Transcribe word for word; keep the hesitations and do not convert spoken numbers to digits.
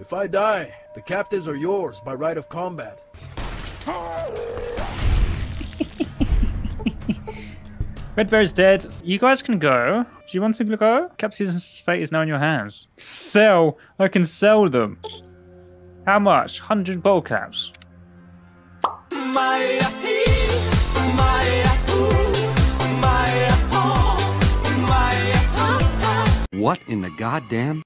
If I die, the captives are yours by right of combat. Red Bear's dead. You guys can go. Do you want to go? Captain's fate is now in your hands. Sell. I can sell them. How much? one hundred gold caps. What in the goddamn?